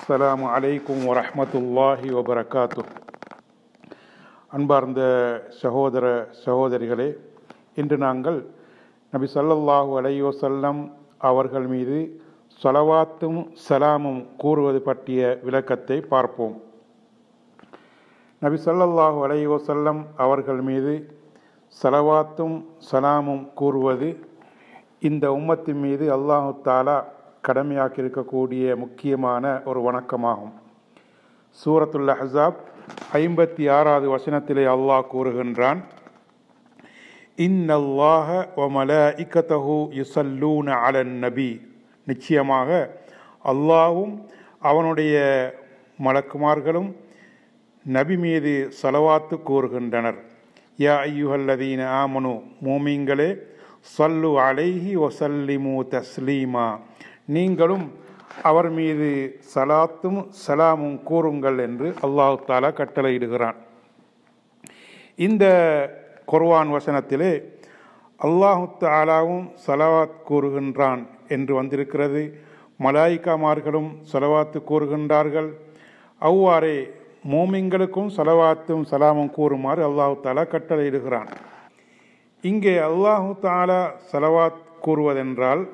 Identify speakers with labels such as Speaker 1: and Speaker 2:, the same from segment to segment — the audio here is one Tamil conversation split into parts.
Speaker 1: அஸ்ஸலாமு அலைக்கும் வரஹ்மத்துல்லாஹி வபரகாத்துஹ். அன்பார்ந்த சகோதர சகோதரிகளே, இன்று நாங்கள் நபி ஸல்லல்லாஹு அலைஹி வஸல்லம் அவர்கள் மீது ஸலவாத்தும் சலாமும் கூறுவது பற்றிய விளக்கத்தை பார்ப்போம். நபி ஸல்லல்லாஹு அலைஹி வஸல்லம் அவர்கள் மீது ஸலவாத்தும் சலாமும் கூறுவது இந்த உம்மத்தின் மீது அல்லாஹு தஆலா கடமையாக்கி இருக்கக்கூடிய முக்கியமான ஒரு வணக்கமாகும். சூரத்துல் அஹ்ஸாப் 56வது வசனத்திலே அல்லாஹ் கூறுகின்றான், இன்னல்லாஹ வ மலாயிகத்தஹு யுஸல்லூன அலன் நபி. நிச்சயமாக அல்லாஹ்வும் அவனுடைய மலக்குமார்களும் நபி மீது ஸலவாத்து கூறுகின்றனர். யா அய்யுஹல்லதீன ஆமனு, மூமின்களே, ஸல்லு அலைஹி வஸல்லிமு தஸ்லீமா, நீங்களும் அவர் மீது சலாத்தும் சலாமும் கூறுங்கள் என்று அல்லாஹ் தஆலா கட்டளையிடுகிறான். இந்த குர்ஆன் வசனத்திலே அல்லாஹ் தஆலாவும் சலவாத் கூறுகின்றான் என்று வந்திருக்கிறது. மலாயிகாமார்களும் சலவாத்து கூறுகின்றார்கள். அவ்வாறே மோமின்களுக்கும் சலவாத்தும் சலாமும் கூறுமாறு அல்லாஹ் தஆலா கட்டளையிடுகிறான். இங்கே அல்லாஹ் தஆலா சலவாத் கூறுவதென்றால்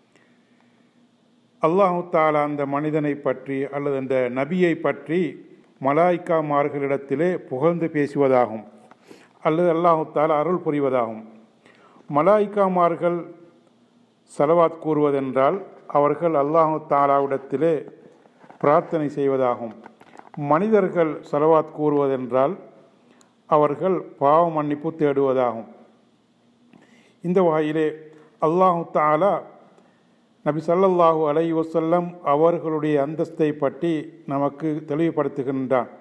Speaker 1: அல்லாஹு தஆலா அந்த மனிதனை பற்றி அல்லது அந்த நபியை பற்றி மலாய்க்காமார்களிடத்திலே புகழ்ந்து பேசுவதாகும், அல்லது அல்லாஹு தஆலா அருள் புரிவதாகும். மலாய்க்காமார்கள் ஸலவாத் கூறுவதென்றால் அவர்கள் அல்லாஹு தஆலாவிடத்திலே பிரார்த்தனை செய்வதாகும். மனிதர்கள் ஸலவாத் கூறுவதென்றால் அவர்கள் பாவ மன்னிப்பு தேடுவதாகும். இந்த வகையிலே அல்லாஹு தஆலா நபி ஸல்லல்லாஹு அலைஹி வஸல்லம் அவர்களுடைய அந்தஸ்தை பற்றி நமக்கு தெளிவுபடுத்துகின்றான்.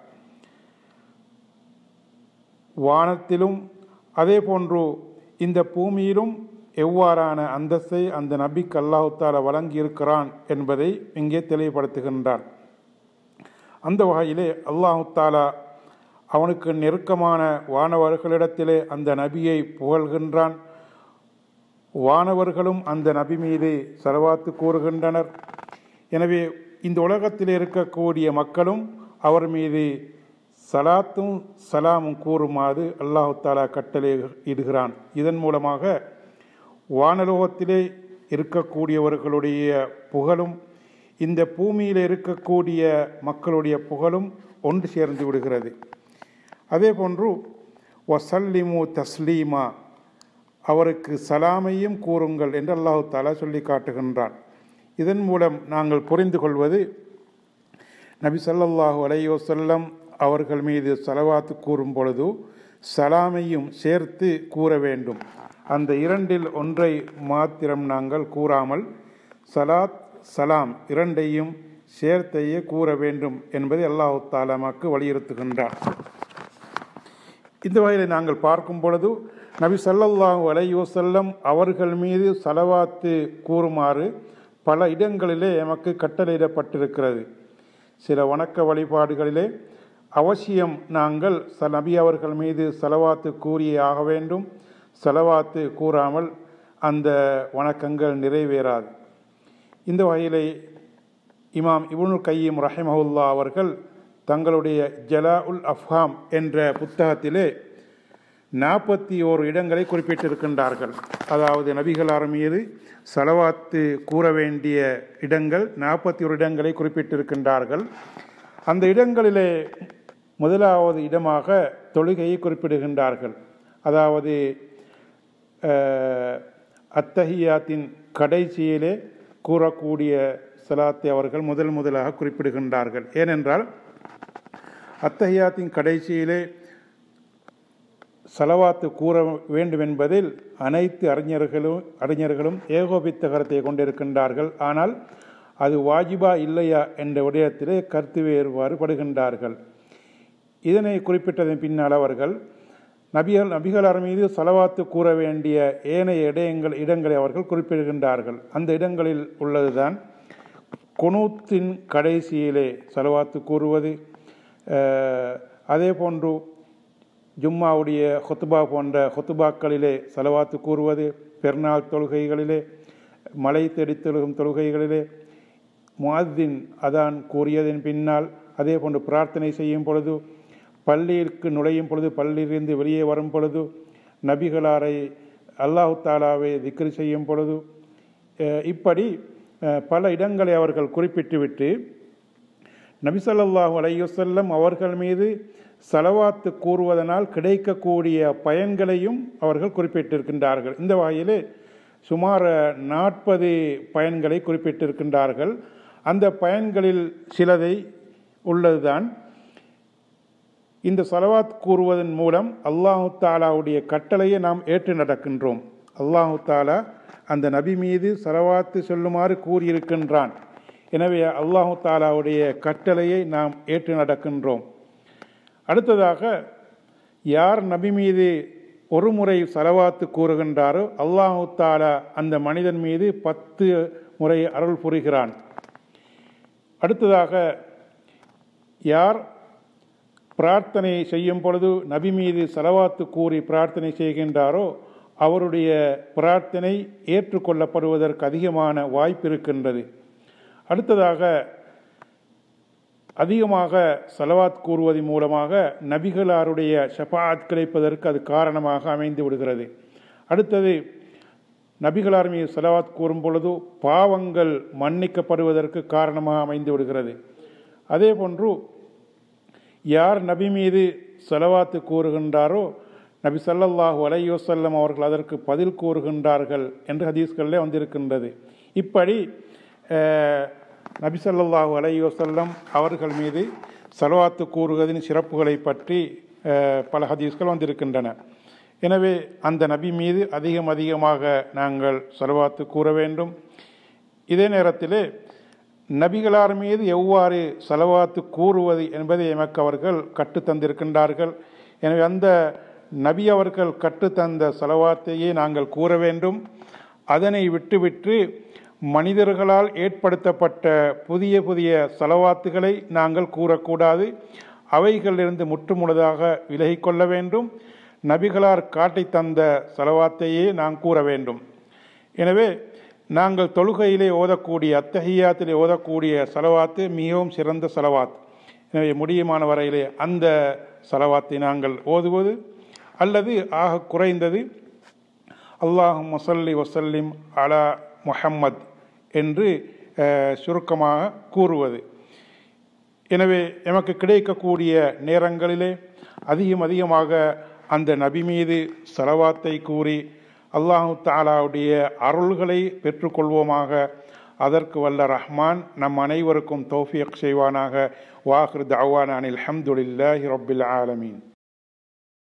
Speaker 1: வானத்திலும் அதே போன்று இந்த பூமியிலும் எவ்வாறான அந்தஸ்தை அந்த நபிக்கு அல்லாஹு தஆலா வழங்கி இருக்கிறான் என்பதை இங்கே தெளிவுபடுத்துகின்றான். அந்த வகையிலே அல்லாஹு தஆலா அவனுக்கு நெருக்கமான வானவர்களிடத்திலே அந்த நபியை புகழ்கின்றான். வானவர்களும் அந்த நபி மீது ஸலவாத்து கூறுகின்றனர். எனவே இந்த உலகத்தில் இருக்கக்கூடிய மக்களும் அவர் மீது சலாத்தும் சலாமும் கூறுமாறு அல்லாஹு தஆலா கட்டளை இடுகிறான். இதன் மூலமாக வானலோகத்திலே இருக்கக்கூடியவர்களுடைய புகழும் இந்த பூமியில் இருக்கக்கூடிய மக்களுடைய புகழும் ஒன்று சேர்ந்து விடுகிறது. அதே போன்று வஸல்லிமு தஸ்லீமா, அவருக்கு சலாமையும் கூறுங்கள் என்று அல்லாஹு தஆலா சொல்லி காட்டுகின்றான். இதன் மூலம் நாங்கள் புரிந்து கொள்வது, நபி ஸல்லல்லாஹு அலைஹி வஸல்லம் அவர்கள் மீது ஸலவாத்து கூறும் பொழுது சலாமையும் சேர்த்து கூற வேண்டும். அந்த இரண்டில் ஒன்றை மாத்திரம் நாங்கள் கூறாமல் சலாத் சலாம் இரண்டையும் சேர்த்தையே கூற வேண்டும் என்பதை அல்லாஹு தஆலா நமக்கு வலியுறுத்துகின்றார். இந்த வகையில் நாங்கள் பார்க்கும் பொழுது நபி ஸல்லல்லாஹு அலைஹி வஸல்லம் அவர்கள் மீது ஸலவாத்து கூறுமாறு பல இடங்களிலே எமக்கு கட்டளையிடப்பட்டிருக்கிறது. சில வணக்க வழிபாடுகளிலே அவசியம் நாங்கள் நபி அவர்கள் மீது ஸலவாத்து கூறியே ஆக வேண்டும். ஸலவாத்து கூறாமல் அந்த வணக்கங்கள் நிறைவேறாது. இந்த வகையிலே இமாம் இப்னுல் கய்யிம் ரஹிமஹுல்லாஹ் அவர்கள் தங்களுடைய ஜலாஉல் அஃப்ஹாம் என்ற புத்தகத்திலே 41 இடங்களை குறிப்பிட்டிருக்கின்றார்கள். அதாவது நபிகளார் மீது ஸலவாத்து கூற வேண்டிய இடங்கள் 41 இடங்களை குறிப்பிட்டிருக்கின்றார்கள். அந்த இடங்களிலே முதலாவது இடமாக தொழுகையை குறிப்பிடுகின்றார்கள். அதாவது அத்தஹியாத்தின் கடைசியிலே கூறக்கூடிய ஸலாத்தை அவர்கள் முதலாக குறிப்பிடுகின்றார்கள். ஏனென்றால் அத்தஹியாத்தின் கடைசியிலே ஸலவாத்து கூற வேண்டும் என்பதில் அனைத்து அறிஞர்களும் ஏகோபித்த கருத்தை கொண்டிருக்கின்றார்கள். ஆனால் அது வாஜிபா இல்லையா என்ற விடயத்திலே கருத்து வேறுபாடு படுகின்றார்கள். இதனை குறிப்பிட்டதன் பின்னால் அவர்கள் நபிகளார் மீது ஸலவாத்து கூற வேண்டிய ஏனைய இடங்களை அவர்கள் குறிப்பிடுகின்றார்கள். அந்த இடங்களில் உள்ளதுதான் குனூத்தின் கடைசியிலே ஸலவாத்து கூறுவது, அதே போன்று ஜும்மாவுடைய ஹுத்பா போன்ற ஹுத்பாக்களிலே ஸலவாத்து கூறுவது, பெருநாள் தொழுகைகளிலே, மலை தேடி தொழுகும் தொழுகைகளிலே, முஅத்தின் அதான் கூறியதன் பின்னால், அதே போன்று பிரார்த்தனை செய்யும் பொழுது, பள்ளியிற்கு நுழையும் பொழுது, பள்ளியிலிருந்து வெளியே வரும் பொழுது, நபிகளாரை அல்லாஹு தாலாவை திக்ர் செய்யும் பொழுது, இப்படி பல இடங்களை அவர்கள் குறிப்பிட்டுவிட்டு நபி ஸல்லல்லாஹு அலைஹி வஸல்லம் அவர்கள் மீது ஸலவாத்து கூறுவதனால் கிடைக்கக்கூடிய பயன்களையும் அவர்கள் குறிப்பிட்டிருக்கின்றார்கள். இந்த வகையிலே சுமார் 40 பயன்களை குறிப்பிட்டிருக்கின்றார்கள். அந்த பயன்களில் சிலதை உள்ளதுதான் இந்த ஸலவாத் கூறுவதன் மூலம் அல்லாஹு தாலாவுடைய கட்டளையை நாம் ஏற்று நடக்கின்றோம். அல்லாஹு தாலா அந்த நபி மீது ஸலவாத்து சொல்லுமாறு கூறியிருக்கின்றான். எனவே அல்லாஹு தாலாவுடைய கட்டளையை நாம் ஏற்று நடக்கின்றோம். அடுத்ததாக, யார் நபி மீது ஒரு முறை ஸலவாத்து கூறுகின்றாரோ அல்லாஹு தாலா அந்த மனிதன் மீது 10 முறை அருள் புரிகிறான். அடுத்ததாக, யார் பிரார்த்தனை செய்யும் பொழுது நபி மீது ஸலவாத்து கூறி பிரார்த்தனை செய்கின்றாரோ அவருடைய பிரார்த்தனை ஏற்றுக்கொள்ளப்படுவதற்கு அதிகமான வாய்ப்பு இருக்கின்றது. அடுத்ததாக, அதிகமாக ஸலவாத் கூறுவதன் மூலமாக நபிகளாருடைய ஷஃபாஅத் கிடைப்பதற்கு அது காரணமாக அமைந்து விடுகிறது. அடுத்தது, நபிகளார் மீது ஸலவாத் கூறும் பொழுது பாவங்கள் மன்னிக்கப்படுவதற்கு காரணமாக அமைந்து விடுகிறது. அதே போன்று, யார் நபி மீது ஸலவாத்து கூறுகின்றாரோ நபி ஸல்லல்லாஹு அலைஹி வஸல்லம் அவர்கள் அதற்கு பதில் கூறுகின்றார்கள் என்று ஹதீஸ்களிலே வந்திருக்கின்றது. இப்படி நபி ஸல்லல்லாஹு அலைஹி வஸல்லம் அவர்கள் மீது ஸலவாத்து கூறுவதின் சிறப்புகளை பற்றி பல ஹதீஸ்கள் வந்திருக்கின்றன. எனவே அந்த நபி மீது அதிகமாக நாங்கள் ஸலவாத்து கூற வேண்டும். இதே நேரத்திலே நபிகளார் மீது எவ்வாறு ஸலவாத்து கூறுவது என்பதை எமக்கு அவர்கள் கற்றுத்தந்திருக்கின்றார்கள். எனவே அந்த நபி அவர்கள் கற்றுத்தந்த ஸலவாத்தையே நாங்கள் கூற வேண்டும். அதனை விட்டுவிட்டு மனிதர்களால் ஏற்படுத்தப்பட்ட புதிய ஸலவாத்துகளை நாங்கள் கூறக்கூடாது. அவைகளிலிருந்து முற்றுமுழுதாக விலகிக்கொள்ள வேண்டும். நபிகளார் காட்டி தந்த ஸலவாத்தையே நாம் கூற வேண்டும். எனவே நாங்கள் தொழுகையிலே ஓதக்கூடிய அத்தஹியாத்திலே ஓதக்கூடிய ஸலவாத்து மிகவும் சிறந்த ஸலவாத். எனவே முடியுமான வரையிலே அந்த ஸலவாத்தை நாங்கள் ஓதுவது, அல்லது ஆக குறைந்தது அல்லாஹும்ம ஸல்லி வஸல்லிம் அலா முஹம்மத் என்று சுருக்கமாக கூறுவது. எனவே எமக்கு கிடைக்கக்கூடிய நேரங்களிலே அதிகமாக அந்த நபி மீது ஸலவாத்தை கூறி அல்லாஹு தஆலாவுடைய அருள்களை பெற்றுக்கொள்வோமாக. அதற்கு வல்ல ரஹ்மான் நம் அனைவருக்கும் தௌஃபீக் செய்வானாக. வாஹிர் தஅவானா அனில் ஹம்துலில்லாஹி ரப்பில் ஆலமீன்.